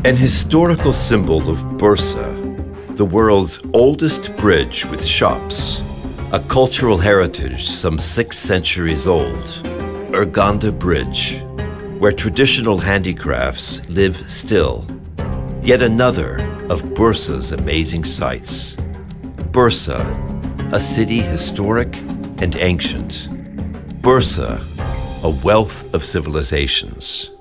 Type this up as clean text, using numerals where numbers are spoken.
An historical symbol of Bursa, the world's oldest bridge with shops, a cultural heritage some 6 centuries old, Irgandi Bridge, where traditional handicrafts live still. Yet another of Bursa's amazing sights. Bursa, a city historic and ancient. Bursa, a wealth of civilizations.